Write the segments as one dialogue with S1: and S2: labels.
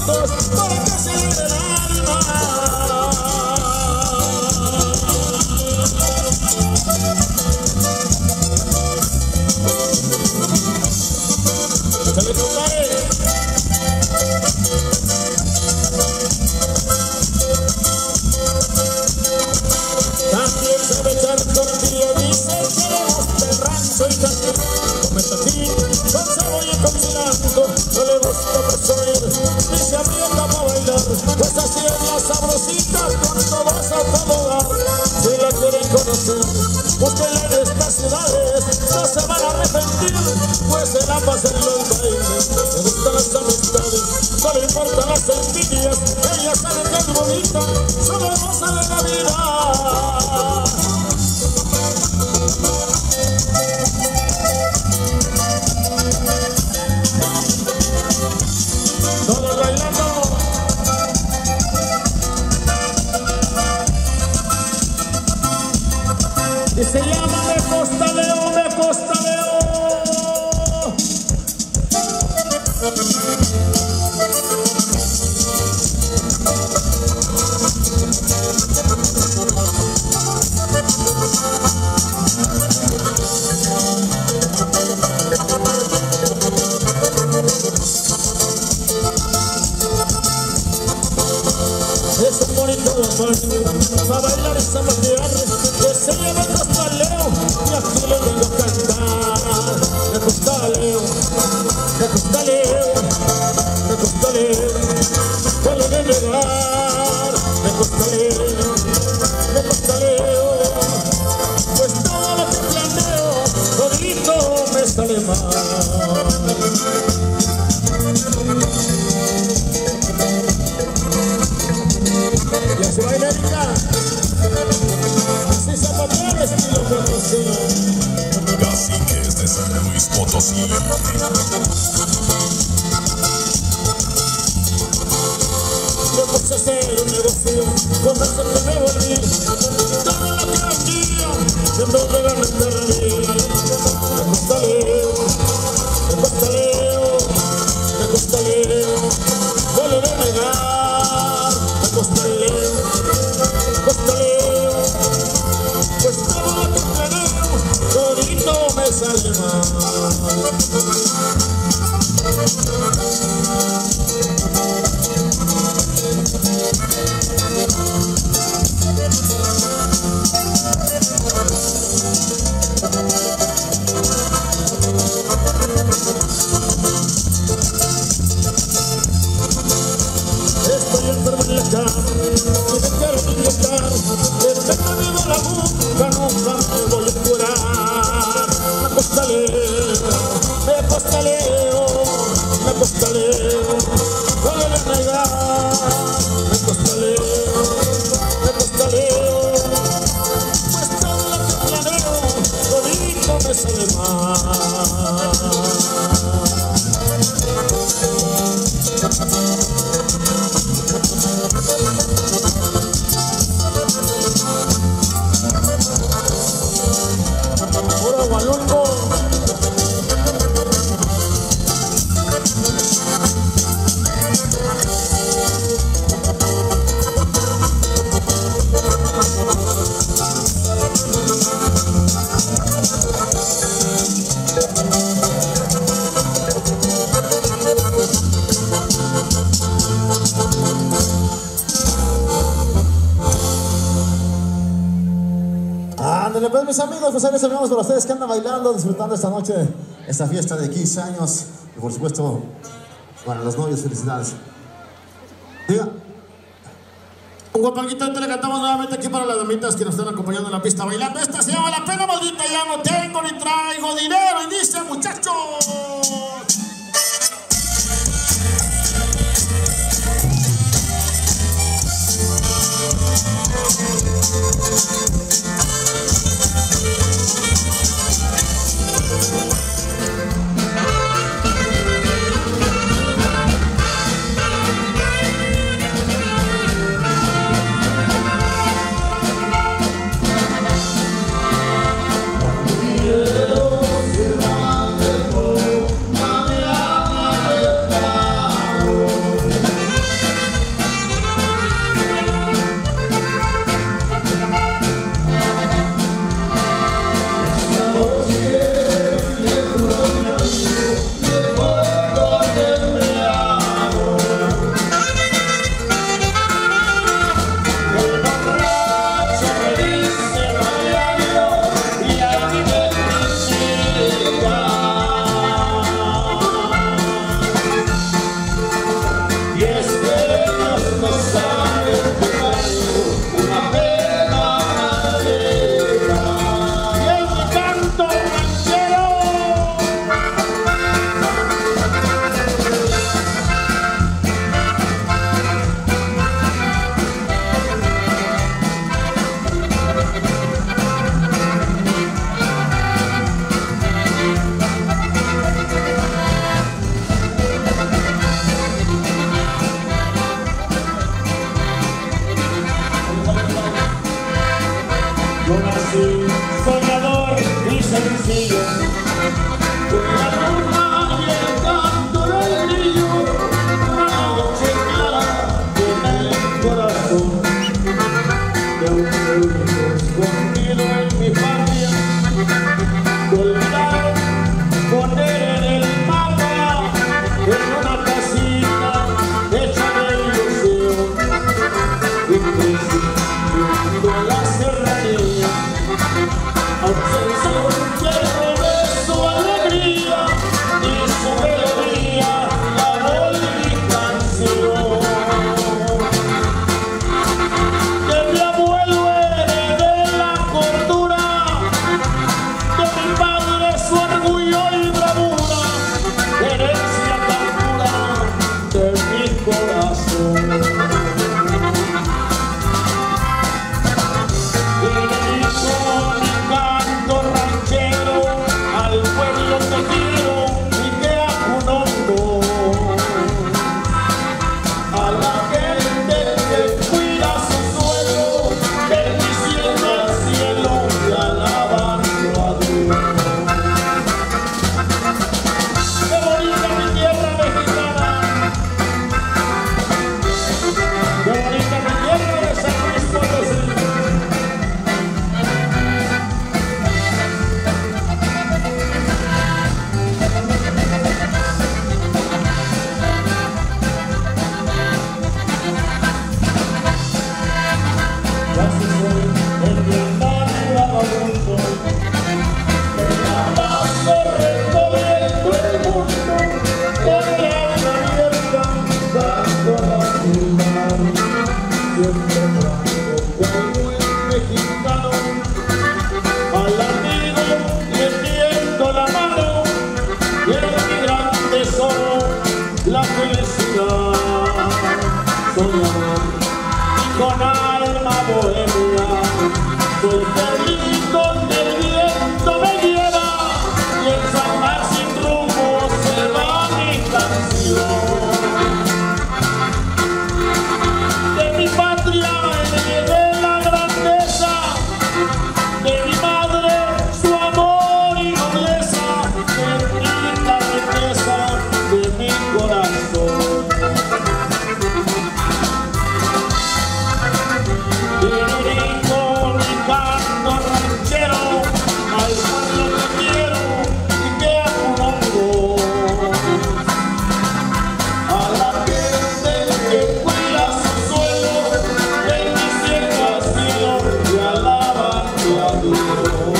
S1: juntos para que se libre el alma. Se le compadre. También sabe echar tortilla, dice que le gusta el rancho y también come tajín con cebolla y con cilantro. No le gusta presumir, ni se aprieta para bailar, pues así es la sabrosita, con todos a todo dar. Si la quieren conocer, búsquenla en estas ciudades, no se van a arrepentir, pues se la pasa en los bailes. Le gustan las amistades, no le importan las envidias, ella sabe que es bonita, solo hermosa de la vida. Todos bailando. Y se llama Me Costaleo, Me Costaleo. Es un bonito guapango para bailar y zapatear, que se llama Costaleo, y aquí le vengo a cantar. Me Costaleo, Me Costaleo, Me Costaleo, vuelve de negar. Me Costaleo, Me Costaleo, pues todo lo que planeo, todito me sale mal. Y así baila Erika, así zapatear estilo Potosí.
S2: Caciques de San Luis Potosí.
S1: Yo puse a hacer un negocio, con eso que me volví, todo lo que vendía, siendo de ganas de reír. Me Costaleo, Me Costaleo, Me Costaleo, vuelve de negar. Me Costaleo, Me Costaleo, pues todo lo que planeo, todito me sale mal. Estoy enfermo en la cama y me quiero inyectar, pero me miedo a la boca, nunca me voy a curar. Me Costaleo, Me Costaleo, Me Costaleo, vuelve a negar. Me Costaleo, Me Costaleo, pues todo lo que planeo, todito me sale mal. Puro Gualungo.
S3: Ándale pues mis amigos, pues ahí les saludamos para ustedes que andan bailando, disfrutando esta noche, esta fiesta de 15 años. Y por supuesto, bueno, los novios, felicidades. Diga.
S1: Un guapanguito, te le cantamos nuevamente aquí para las damitas que nos están acompañando en la pista bailando. Esta se llama La Pena Maldita, ya no tengo ni traigo dinero. Y dice, muchachos.
S4: Quiero ser amante,
S1: no sabes que traigo una pena negra. Y es mi canto ranchero. Yo nací soñador y sencillo, con la luna y el canto del grillo, una noche clara en el corazón de un único escondido en mi patria, olvidado poner en el mapa, en una casita hecha de ilusión, y crecí viendo la serranía, obsesión que robé su alegría y su melodía, la volví canción. De mi abuelo heredé la cordura, de mi padre su orgullo y bravura, herencia tan pura de mi corazón. Al pueblo que quiero y que acunondo, a la gente que cuida su suelo, bendiciendo al cielo y alabando a Dios. ¡Qué bonita mi tierra mexicana! ¡Qué bonita mi tierra de San Luis Potosí! Al amigo le tiendo la mano y en mi gran tesoro la felicidad. Soñador y con alma bohemia, soy feliz donde el viento me lleva y en San Mar sin rumbo se va mi canción. De mi patria heredé la grandeza, de mi madre su amor y nobleza, de la riqueza de mi corazón. Dirijo mi canto ranchero al pueblo que quiero y que acunondo, a la gente que cuida su suelo, bendiciendo al cielo y alabando a Dios.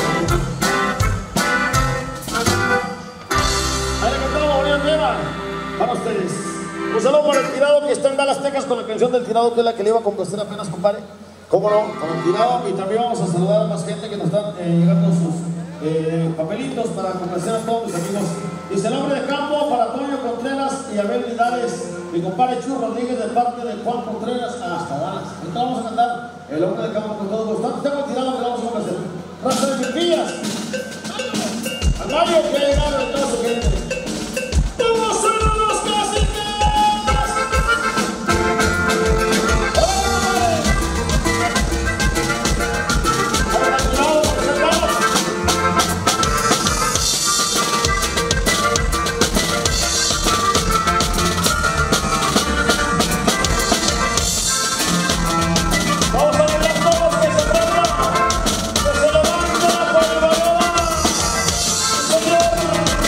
S1: Ahí le cantamos bonito tema para ustedes. Un saludo para el Tirado que está en Dallas, Texas, con la canción del Tirado, que es la que le iba a complacer apenas, compadre. Cómo no, con el Tirado. Y también vamos a saludar a más gente que nos están llegando sus papelitos para complacer a todos mis amigos. Dice el hombre de campo para Toño Contreras y Abel Vidales, mi compadre Chu Rodríguez de parte de Juan Contreras hasta Dallas. Ahorita vamos a cantar el hombre de campo con todo gusto. Tengo el Tirado que vamos a complacer. Raza de Chiquillas. Al Mario que ha llegado de toda su gente. ¡Vamos a los caciques! ¡Ahora el Tirado, hermanos! Vamos a bailar todos que se trata, que se levanta la polvareda, señor.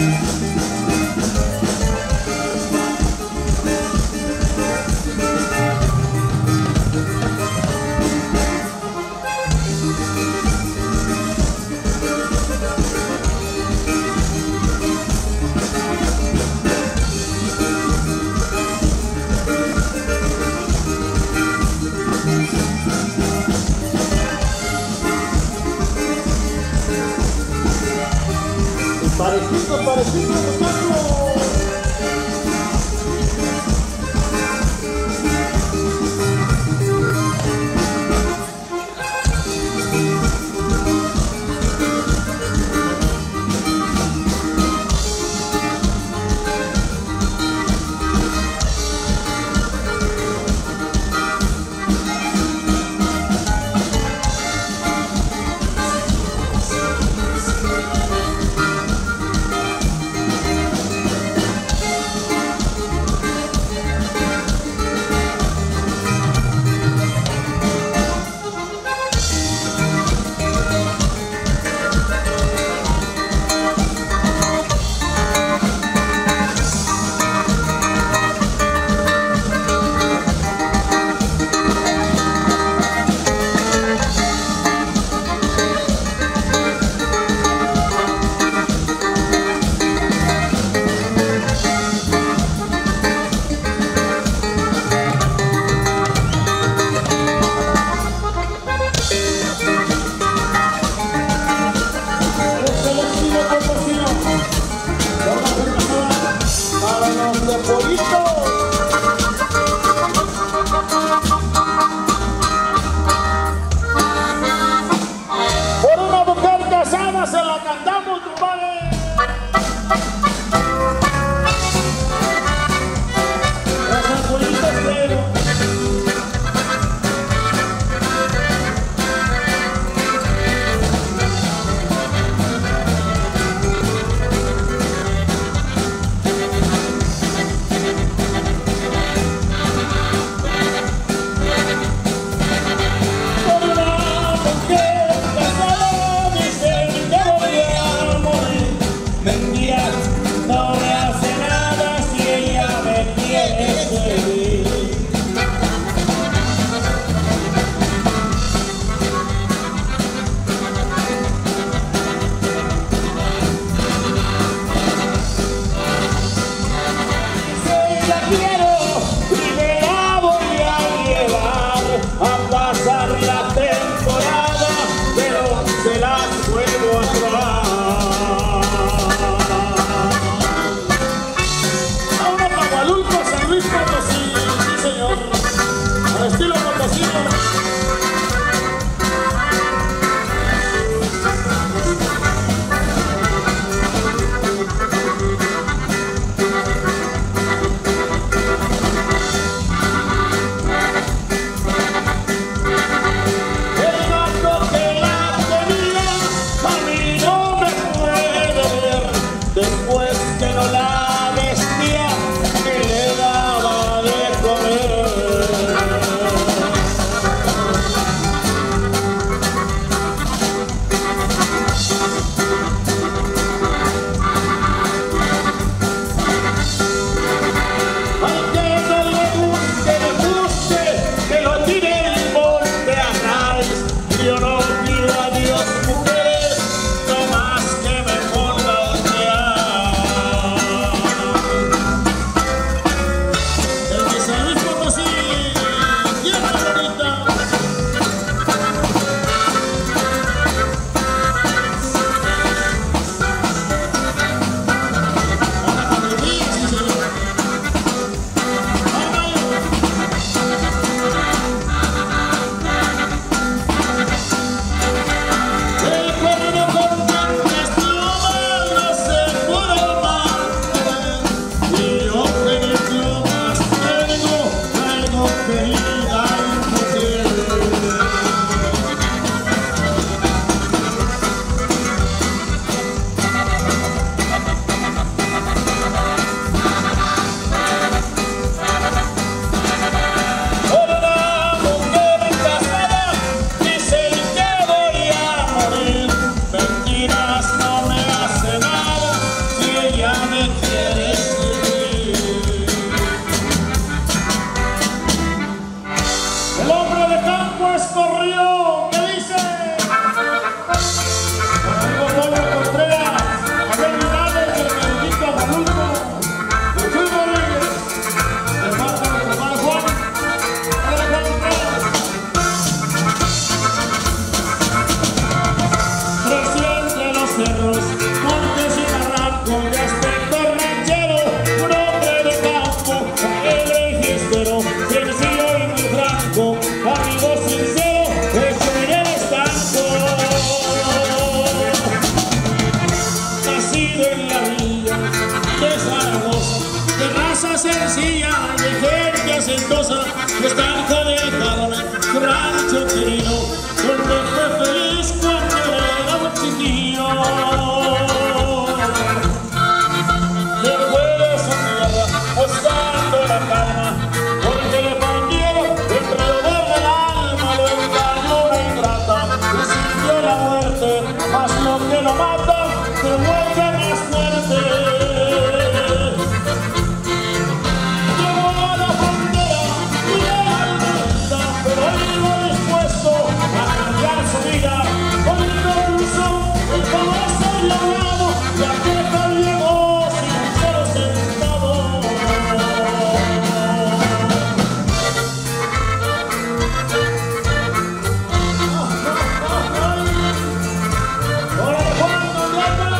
S3: Parecido,
S1: quieres vivir. El hombre de campo es Torreón, ¿qué dice? Amigo Pablo Contreras, Abel Morales, el Benedicto Amalulco, el Chulo Reyes, el Marco de Román Juan, el Juan Contreras. Creció entre los cerros, montes y barrancos de aspecto ranchero, un hombre de campo, el registro, sencillo y muy franco, amigo sincero, hecho en el estanco. Nacido en la villa de Zaragoza, de raza sencilla, de gente hacendosa, estanco de carne, rancho querido, donde fue feliz cuando era un chiquillo. Después de su tierra, buscando la calma, porque le pondieron el río verde el alma, lo engañó una ingrata, y sintió la muerte, mas lo que lo mata, se vuelve más fuerte. Llegó a la frontera y a la almenda, pero iba dispuesto a cambiar su vida. Hoy no puso el famoso llamado, la queja llegó sin ser sentado. Ahora cuando llama,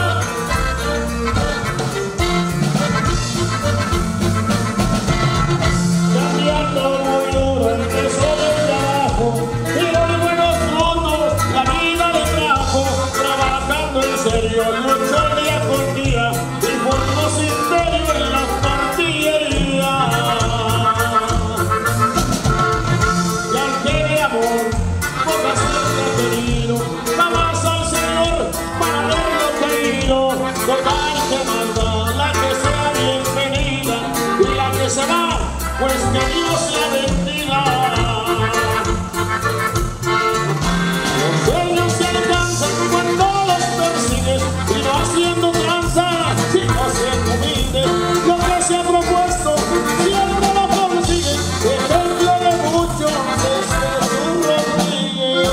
S1: cambiando muy duro, empezó desde abajo, pero de buenos frutos la vida le trajo, trabajando en serio, luchó día con día, y formó su imperio en la partillería. Y al que de amor, poca suerte ha tenido, jamás al Señor para verlo querido, total que manda, la que sea bienvenida, y la que se va, pues que Dios la bendiga. Los sueños se alcanzan cuando los persigues, y no haciendo tranza, sino siendo humilde. Lo que se ha propuesto, siempre lo consigue, ejemplo de muchos es Jesús Rodríguez.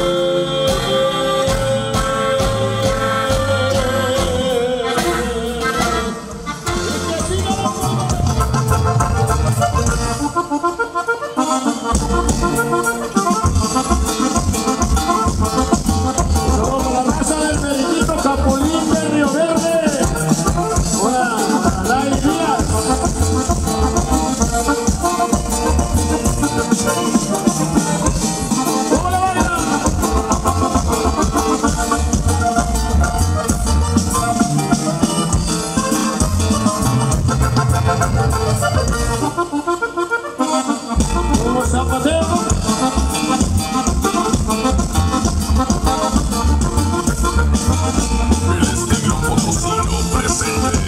S1: Y que siga la Somos la raza del Benedicto Capulín de Río Verde. Hola, Lai Díaz. ¿Cómo le van? Como zapatero.
S2: El estilo potosino presente.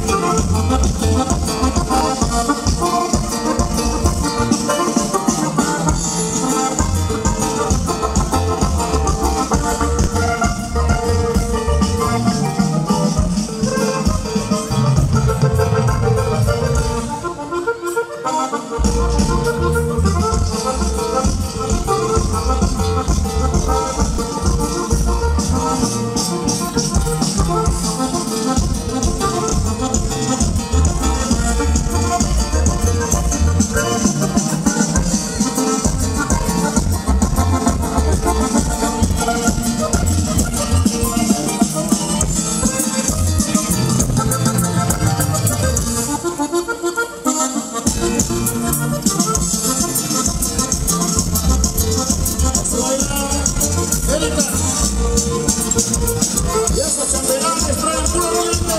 S1: Y esos chambelanes traen puro viento.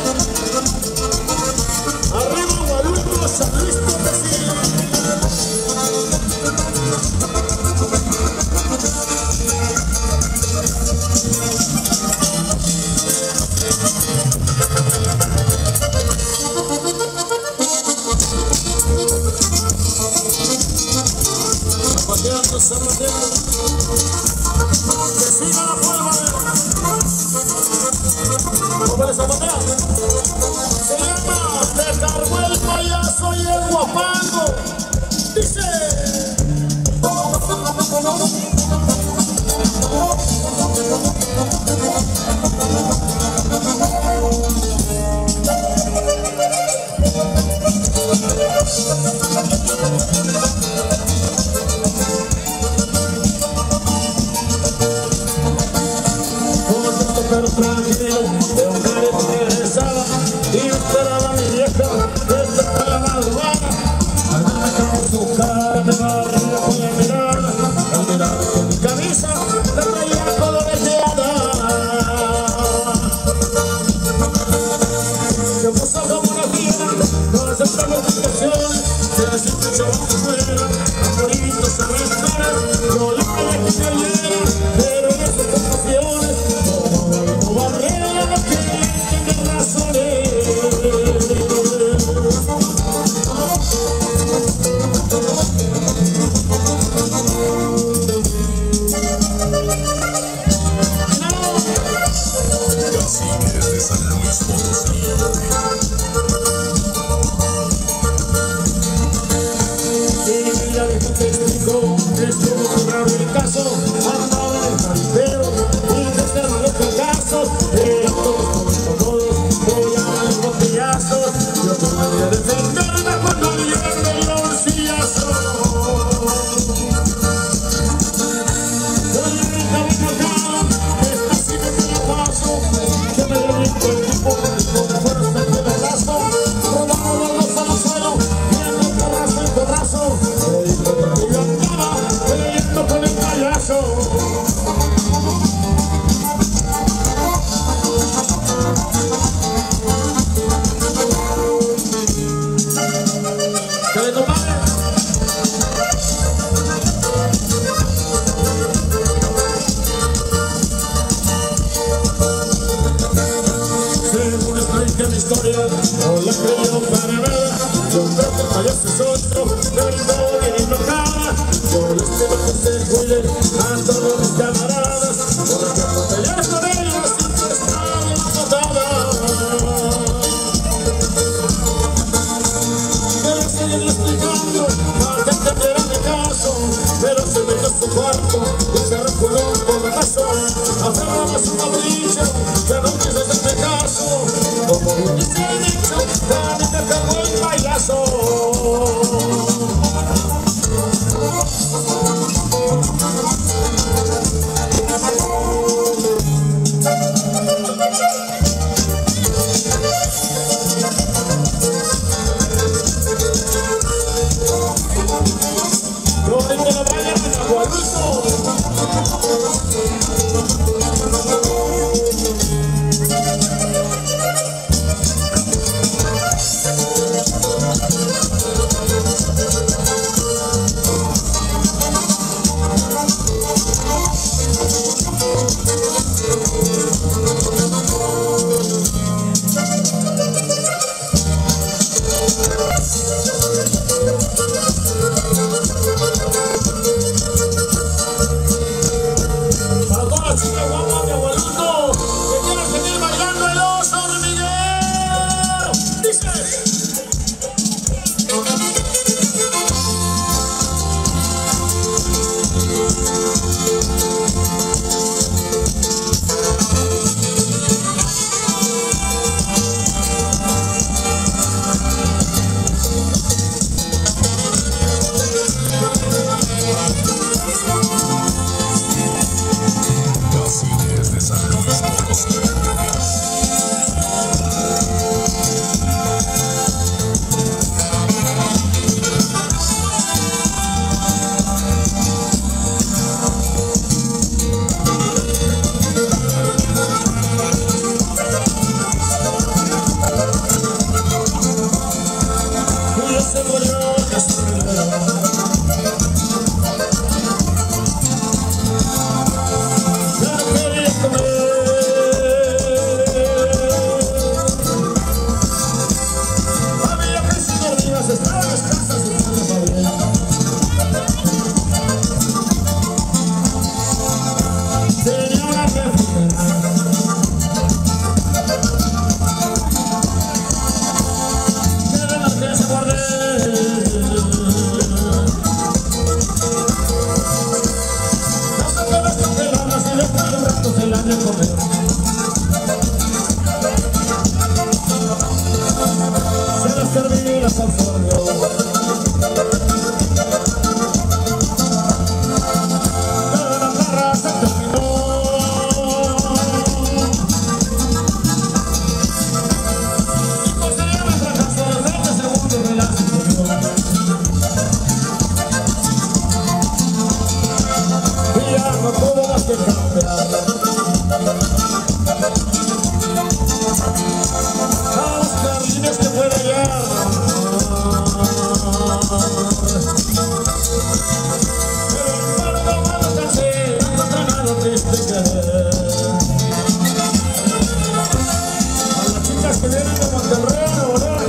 S1: Arriba Guadalupe, San Luis Potosí. Zapateando, zapateando. Que siga la prueba. ¿Cómo le zapatea? Se llama Guapango. Dice. Pero tranquilo, de un carro regresaba y esperaba a mi vieja desde la madrugada. Al verme con su cara me barría con la mirada, al mirar que mi camisa la traía coloreteada. Se puso como una fiera, no aceptaba explicaciones, se las escuchaba fuera, amoritos a respirar. Yo le pedí que se oyera, pero en esas confusiones barrera no quiere entender razones.
S2: Caciques de San Luis Potosí.
S1: Sí, mira, deja te explico, estuvo muy raro el caso, andaba en el jaripeo y desde los fracasos, eran todos, vollaban los botellazos, yo todavía defenderme cuando llegan de los sillazos. Yo le gritaba enojado, esta sí me la paso, que me derrito el tipo, con fuerza de pedazo, robando los dos al suelo, viendo porrazo en porrazo, me dijo que yo andaba peleando con el payaso. ¡Dale, compadre! Según explica mi historia, no la creyó para nada. Yo creo que el payaso es otro, me brindó bien enojada. Yo les pido que se cuiden a todos mis camaradas, porque no pelear con ellos siempre está de la patada. Pero seguir explicando para que entendieran mi caso, pero se metió a su cuarto y se reculó un porrazo. Aferraba su capricho, que no quiso hacerme caso, como bien dice el dicho, nadie me pegó el payaso. Ahorita la vayan a Guaruso. Para todas las chicas guapas de Agualuto que quieran seguir bailando el oso de Miguel. Dice.
S2: Caciques de San Luis Potosí.
S1: las terminas al sorbo. Pero la guerra se terminó. Y conseguían el fracaso de 20 segundos de la situación. Y ya no tuvo más que cambiar. Que pueda hallar. Pero el mundo malo cansé, no encontré nada triste que ver. A las chicas que vienen de Monterrey, ¿verdad?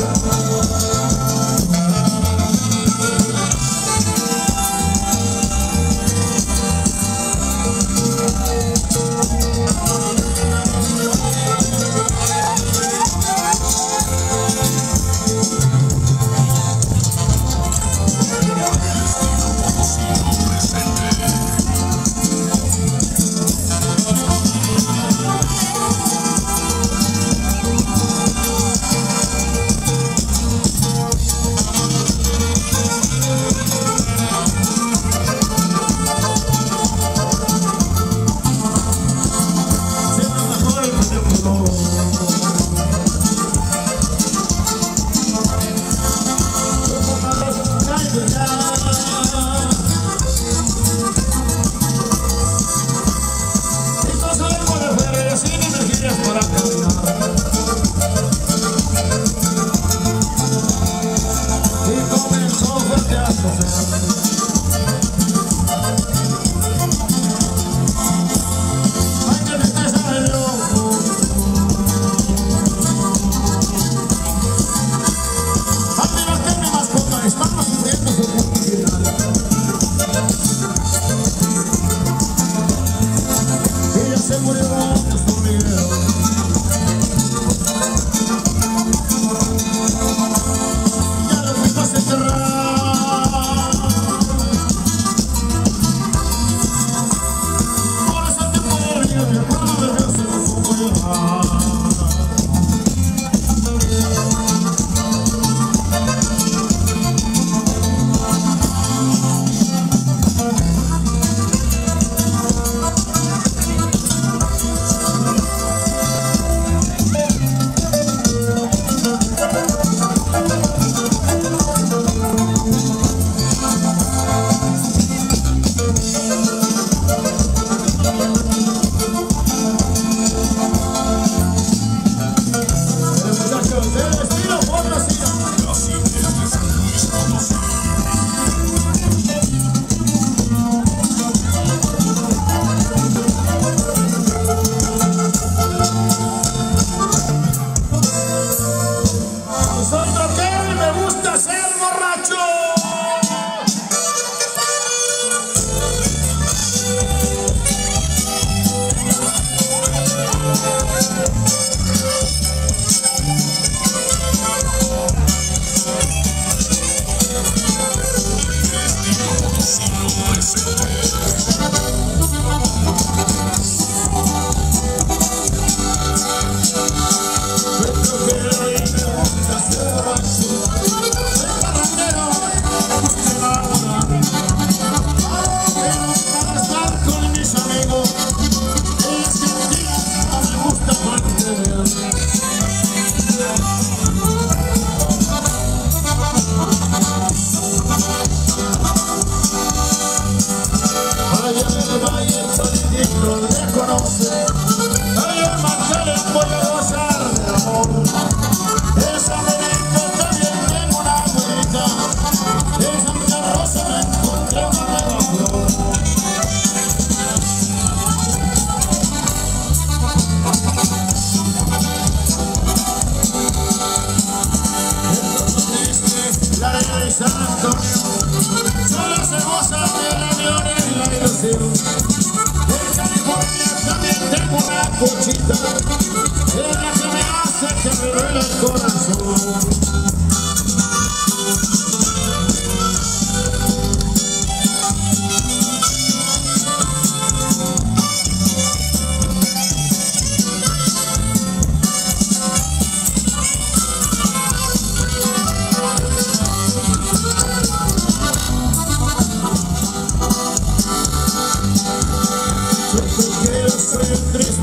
S4: Conchita, es la que me hace que me duele el corazón.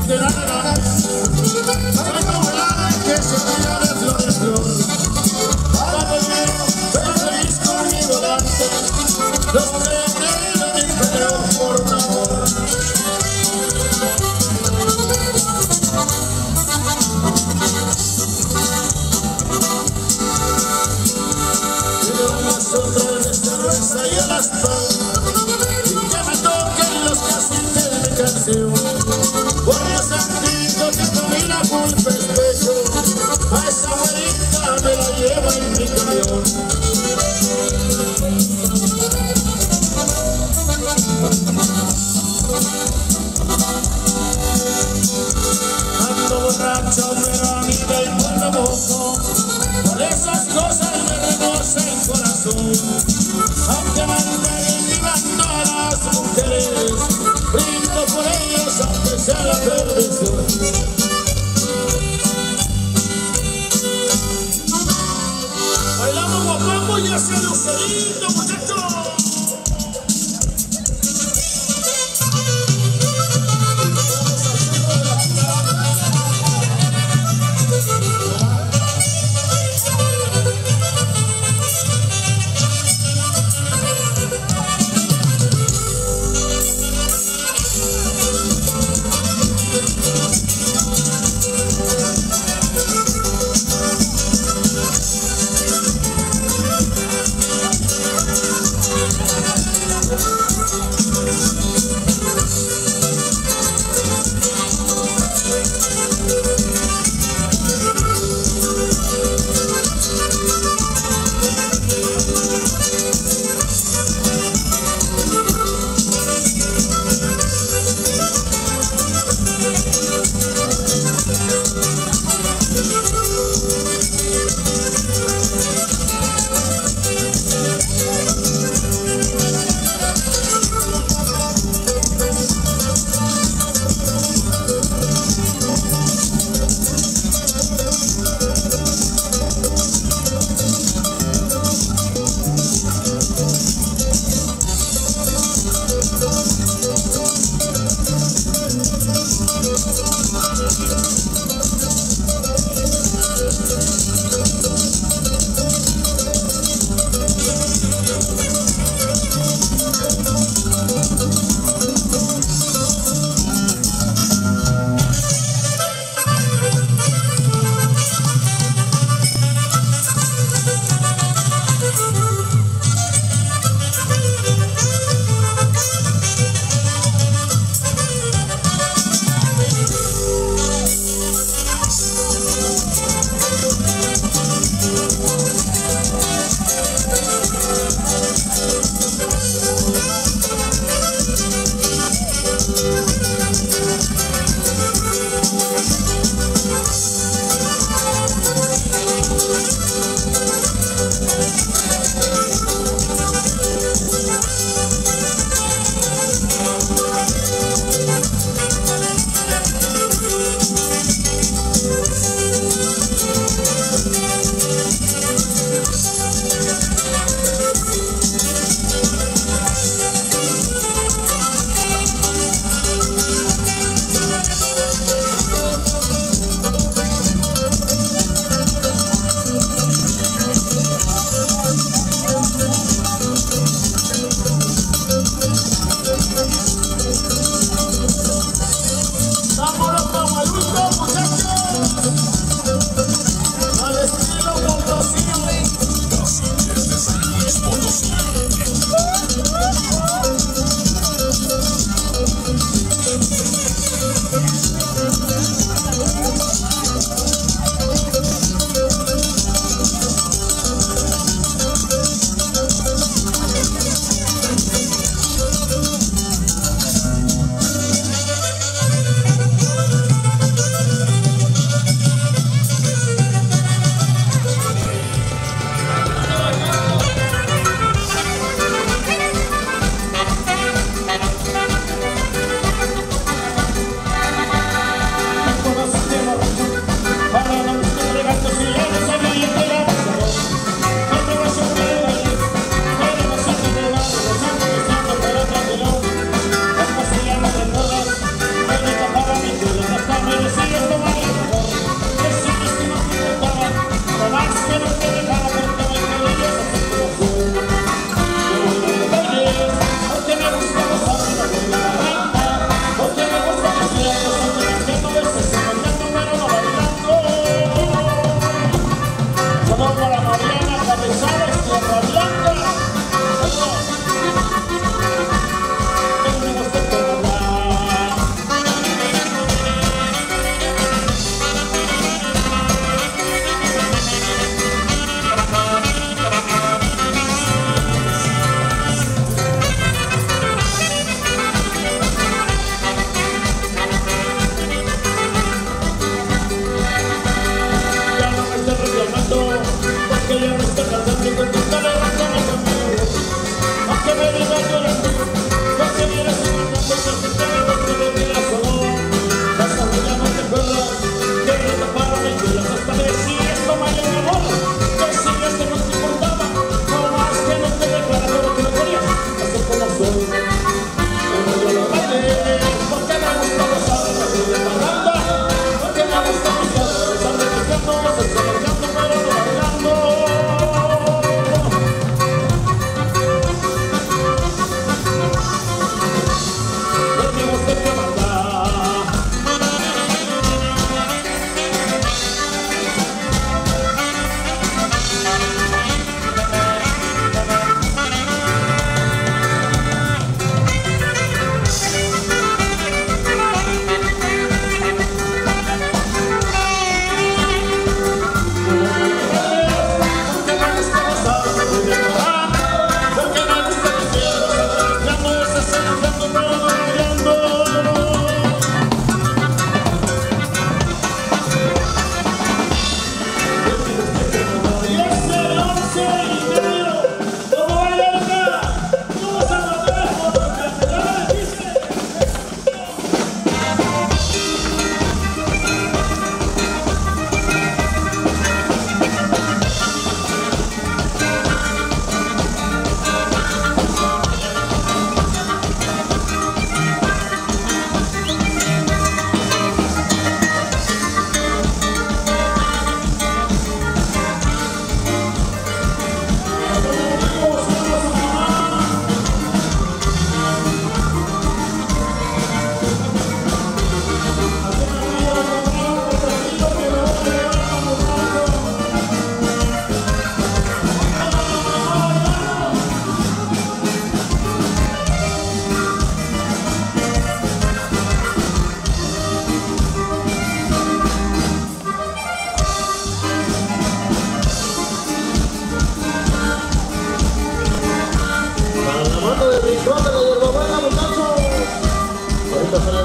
S1: que nada, soy como el ave que se tira de flor en flor. Caballero, soy feliz con mi volante, los que me pelean por un amor. Quiero más otras de cerveza y a las y que me toquen los cassettes de mi canción. Por Dios santito que con la culpa es pecho, a esa abuelita me la llevo en mi camión. Ando borracho pero a mí del pueblo mojo, por esas cosas me rebosa el corazón. Aunque me entreguen vivando a las mujeres, brindo por ellos aunque sea la perdición. Bailamos guapango y hacia Lucerito, muchachos.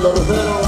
S4: los ruferos.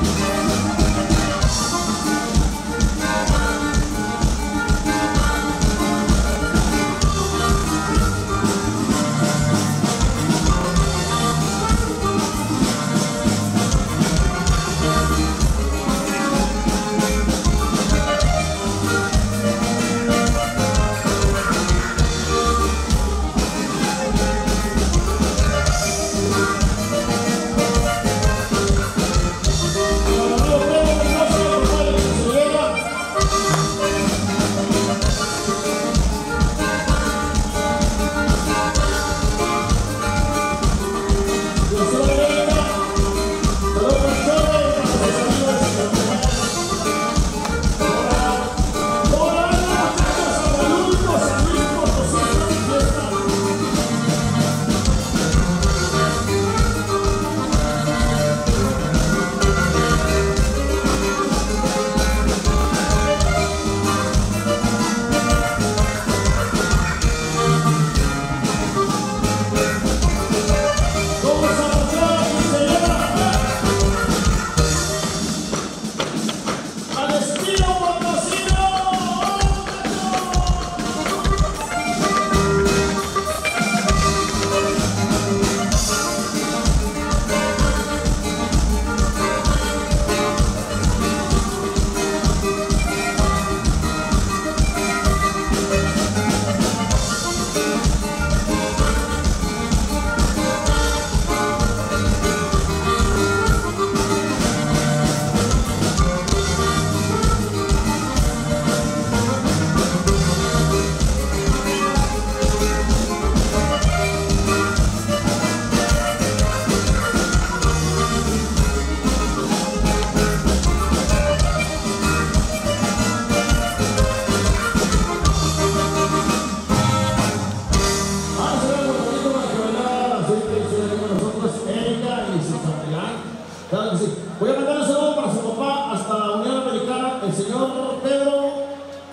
S4: Claro que sí. Voy a mandar un saludo para su papá hasta la Unión Americana, el señor Pedro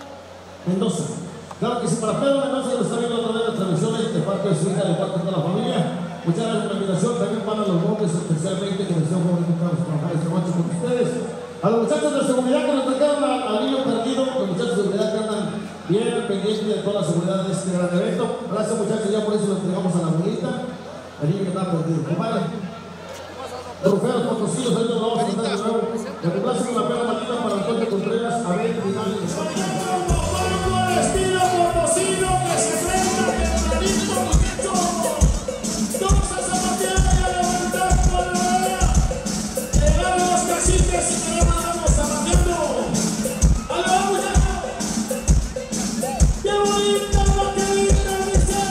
S4: Mendoza. Claro que sí, para Pedro Mendoza, que lo está viendo otra vez la transmisión de parte de su hija, de parte de la familia. Muchas gracias por la invitación. También para los hombres, especialmente, que les deseo que estamos trabajando esta noche con ustedes. A los muchachos de seguridad que nos trajeron al niño perdido, los muchachos de seguridad que andan bien pendientes de toda la seguridad de este gran evento. Gracias, muchachos, ya por eso lo entregamos a la bonita. El niño que está perdido. Compadre. Ruferos Potosinos, ahí nos vamos a estar de nuevo. Me complace con la pena matita para Antonio Contreras, a ver, final de
S1: el estilo potosino que se enfrenta tempranito, muchachos. Todos a zapatear y a levantar con la vara. Llegaron los caciques y que ya andamos zapateando. ¡A la vamos, muchachos! ¡Qué bonita la que linda dice!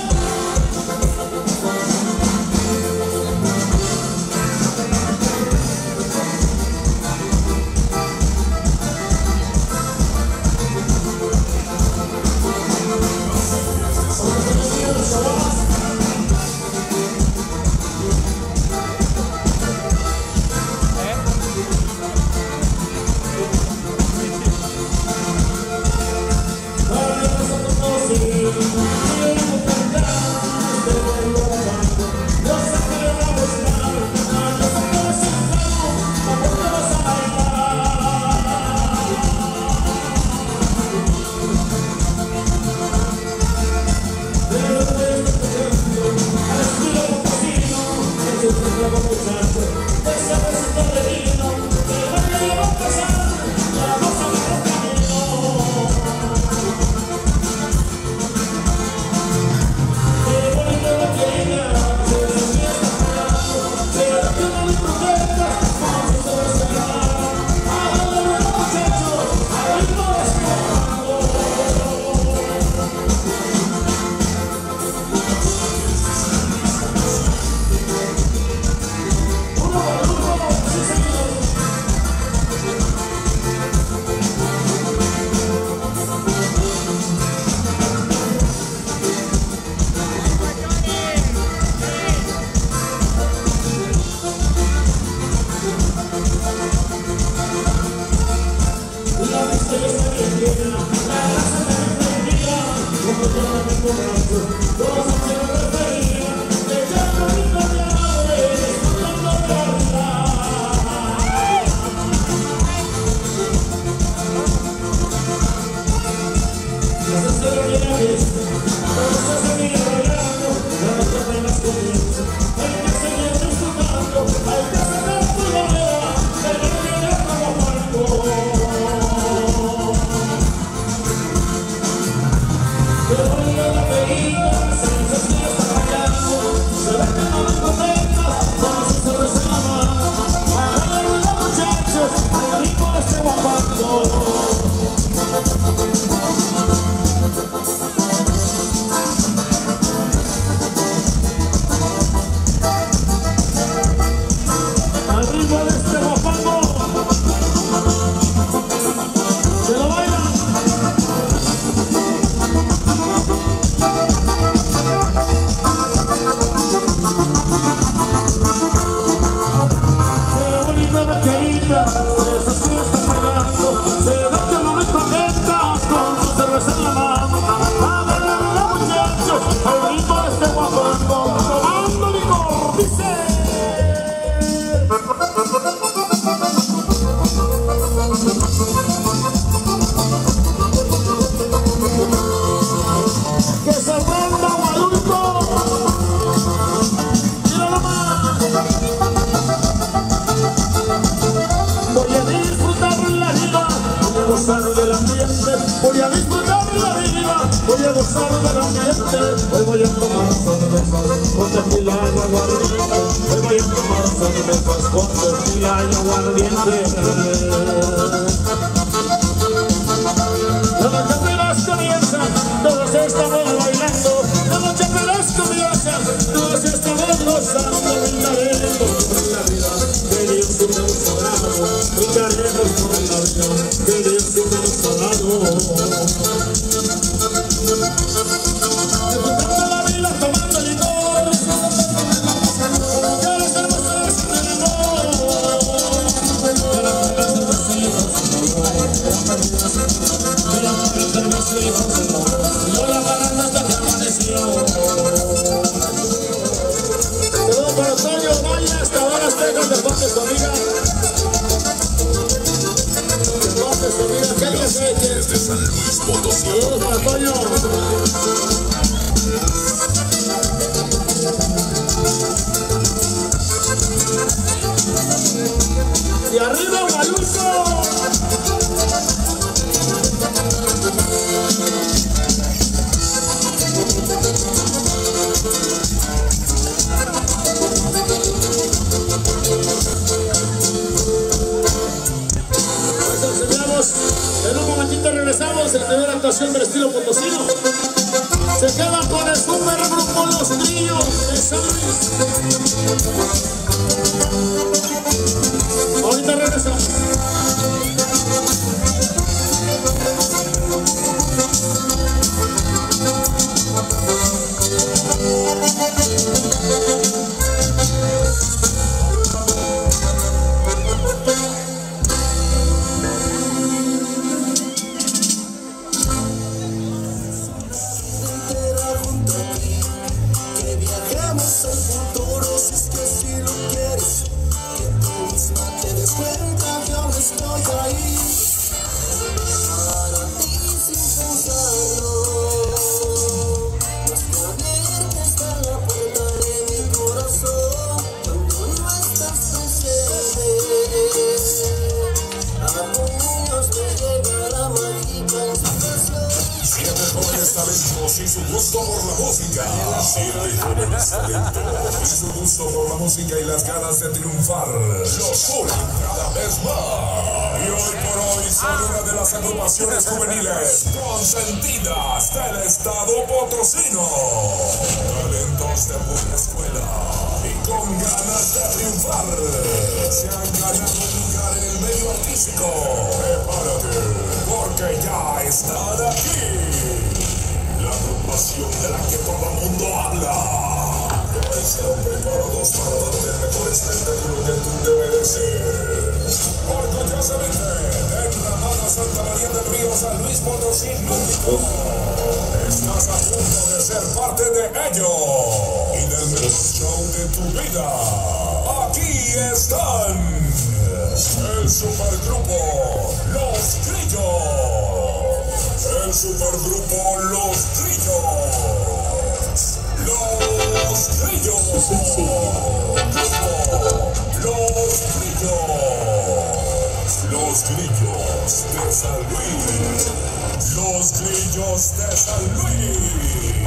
S1: Voy a disfrutar la vida, voy a gozar del ambiente. Hoy voy a tomar cervezas con tequila y aguardiente. Hoy voy a tomar cervezas con tequila y aguardiente. La noche apenas comienza, todos estamos bailando. La noche apenas comienza, todos estamos gozando. Brindaremos por la vida, que Dios siempre nos ha dado. Brindaremos por la vida, que Dios siempre nos ha dado. Disfrutando la vida, tomando licor, ya las hermosas del amor. Yo la baranda hasta que amaneció. Saludos para Antonio Valle, hasta ahora Aztecas de parte de su amiga. De parte de su amiga, ¿qué le hace?
S2: Desde San Luis Potosí.
S1: Saludos para Antonio. Y arriba Guayuso. En un momentito regresamos en la primera actuación del estilo potosino. Se quedan con el super grupo Los Trillos de San Luis. Ahorita regresamos.
S2: Y su gusto por la música. Y su gusto por la música y las ganas de triunfar. Los suben cada vez más. Y hoy por hoy son una de las agrupaciones juveniles consentidas del estado potosino. Talentos de buena escuela y con ganas de triunfar. Se han ganado un lugar en el medio artístico. Prepárate, porque ya están aquí. La agrupación de la que todo el mundo habla. Están preparados para darte el mejor espectáculo que tú te mereces. Orgullosamente, en Ramada Santa María del Río, San Luis Potosí, México. Estás a punto de ser parte de ello y del mejor show de tu vida. Aquí están el supergrupo Los Trillos. El supergrupo Los Trillos. Los Trillos. Los Trillos. Los Trillos de de San Luis. Los Grillos de San Luis.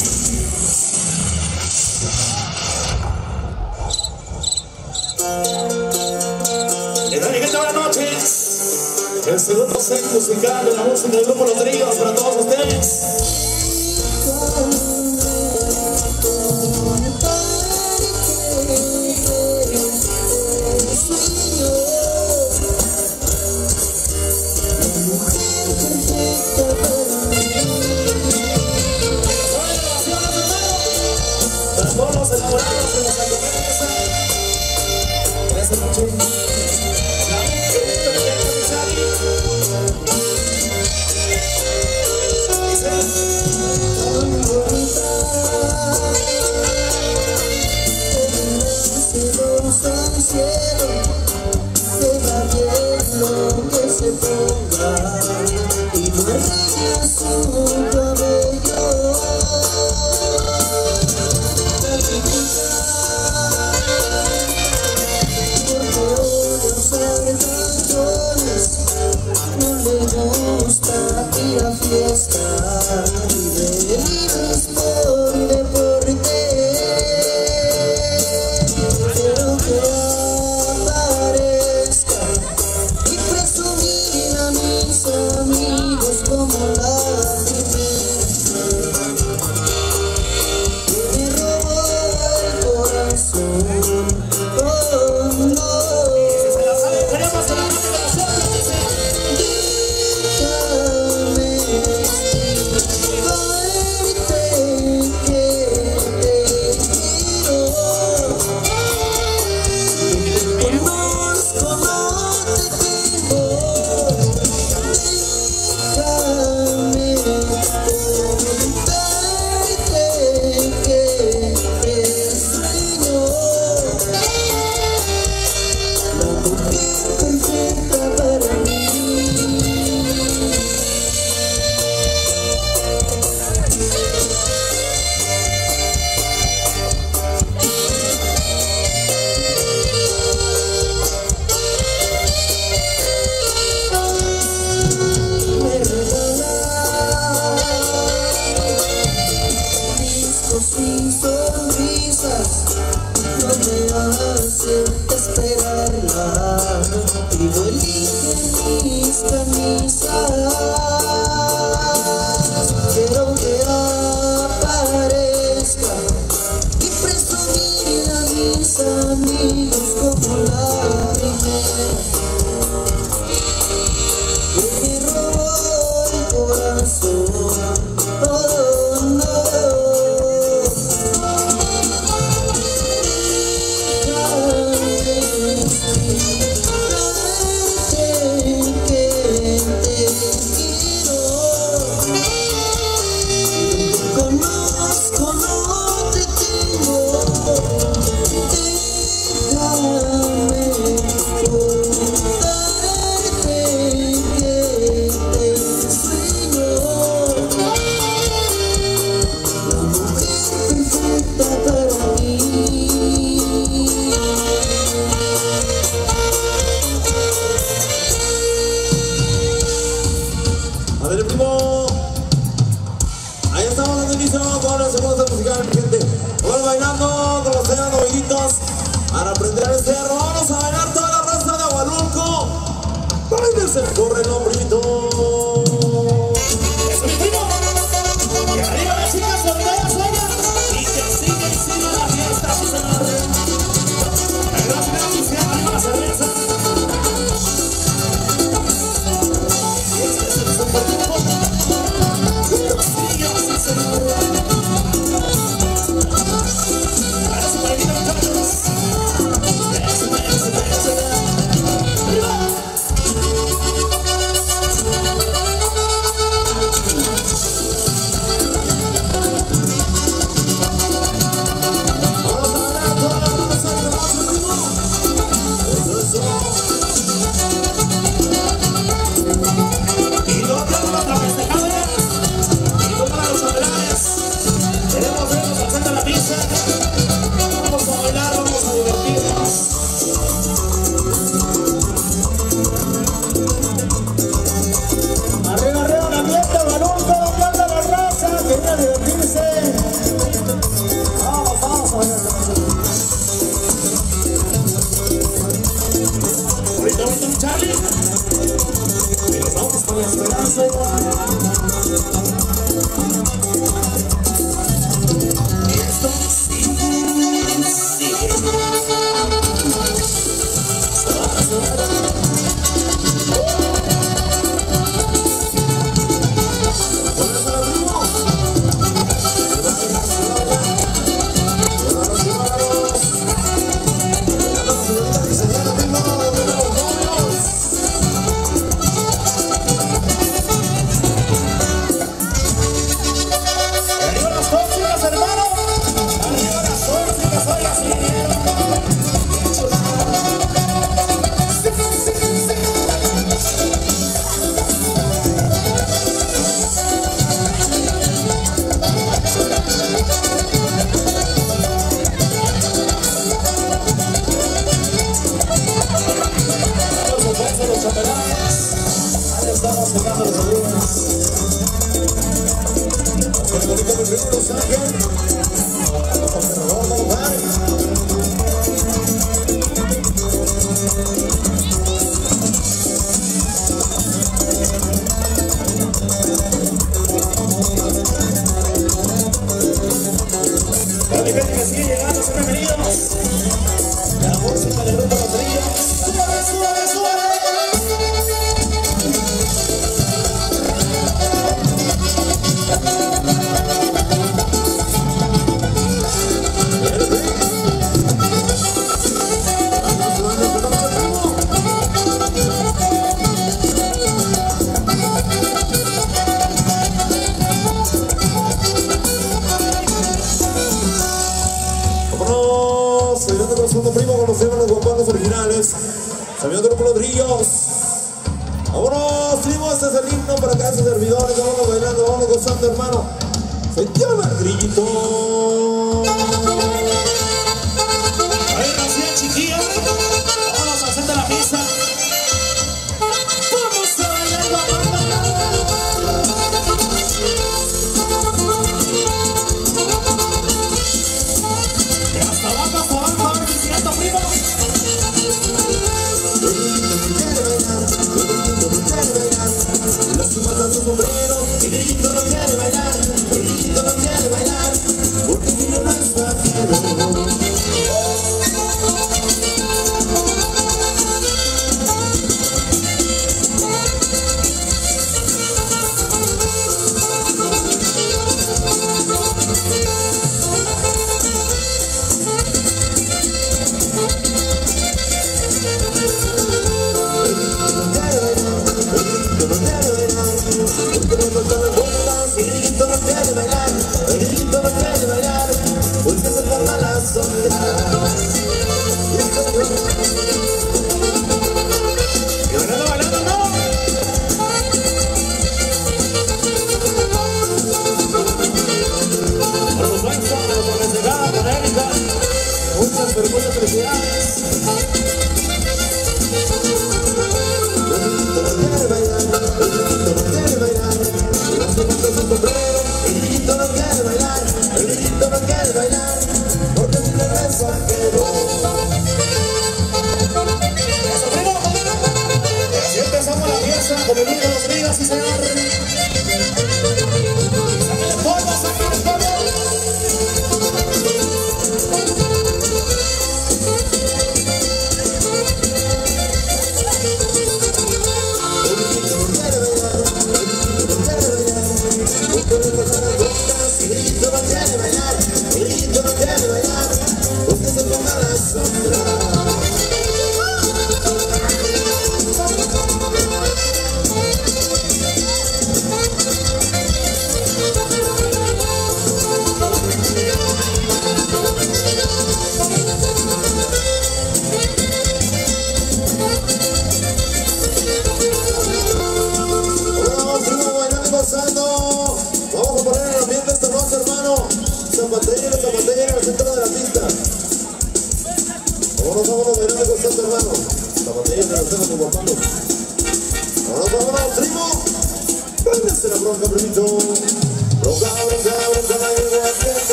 S1: ¿Qué tal, mi gente? Buenas noches. El segundo set musical de la música del grupo Los Grillos para todos ustedes. Para todos los enamorados de los alcohólicos, esa noche.
S5: Y no arregla su cabello. Porque odia usar canciones, no le gusta ir a fiesta y venir por deporte. Quiero que aparezca y presumir a mis amigos como la primera que me robó el corazón. Oh no. Sin sonrisas no me hacen esperarla y no eligen mis camisas. Quiero que aparezca y presumir a mis amigos como la primera que me robó el corazón. Oh no.
S3: A ver, primo. Ahí estamos dando inicio con la segunda musical, mi gente. Vamos bailando con los temas novillitos para aprender el cerro. Vamos a bailar toda la raza de Agualulco. Báilense, córrelo, primito.
S1: ¡Eso, mi primo! ¡Que arriba las chicas solteras, oigan! Y que sigue y sigue la fiesta, sí, señor. Gracias, y arriba la cerveza. Este es el supertiempo. Sigue, sí, señor. Ahora sí, por aquí, muchachos. Eso, arriba. mi gente que sigue llegando, son bienvenidos. La música del grupo Lotería. ¡Súbale, súbale, súbale!
S3: Primo, conocemos los guapangos originales. Sabiendo grupo Los Ríos. Vámonos, primo, este es el himno para acá, sus servidores. Vámonos bailando, vámonos gozando, hermano. Se llama el grillito.
S1: Ahí recién chiquillo. Vámonos a hacer de la fiesta. Vamos a bailar guapanga. Y hasta abajo, por abajo, a ver si siento, primo.
S3: Las chupas a su sombrero. El grillito no quiere bailar. El grillito no quiere bailar. Porque tiene un extranjero.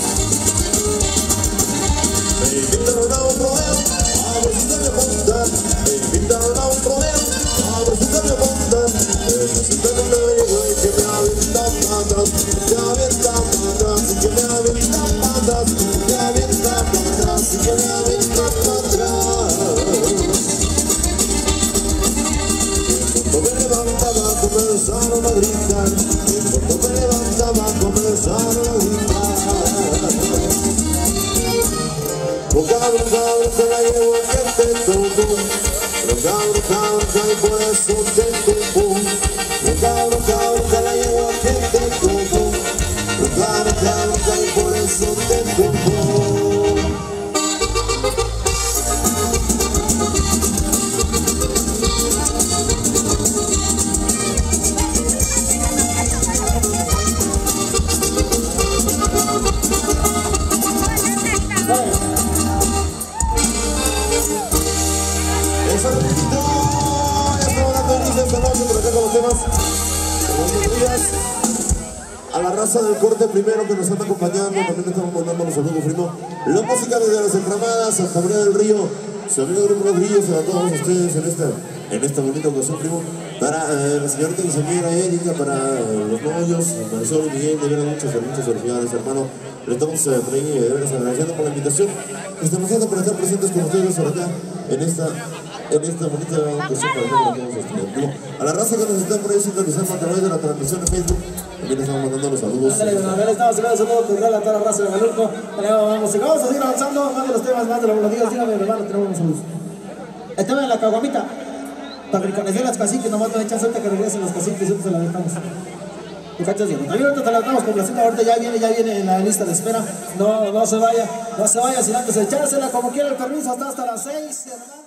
S3: Me invitaron a un rodeo, a ver si se me montan. te tocó. Bronca, y por eso te tocó. Bronca, la yegua que te tocó. Bronca, y por eso te tocó. A la raza del corte primero que nos están acompañando, también estamos mandando los saludos, primo. La música desde las entramadas, Santa María del Río, su amigo Grupo Los Grillos, a todos ustedes en esta bonita ocasión, primo. Para la señorita ingeniera Erika, para los novios, Marisol y Miguel, de veras muchas felicidades, hermano. Le estamos por ahí, de veras agradeciendo por la invitación. Estamos haciendo por estar presentes con ustedes por acá, en esta bonita ocasión para todos ustedes. A la raza que nos están por ahí sintonizando a través de la transmisión de Facebook, también estamos mandando los saludos.
S5: Estamos hablando saludos con toda la raza de Galurco. Vamos a seguir avanzando, más de los temas, más de los días. Dígame, hermano, tenemos unos saludos. El tema de la caguamita, para reconocer las caciques, nomás nos echan suerte que regresen los caciques y nosotros se las dejamos. Muchachos, también ahorita te la estamos complaciendo, ahorita ya viene en la lista de espera. No se vaya sin antes echársela como quiera el permiso hasta las 6, hermano.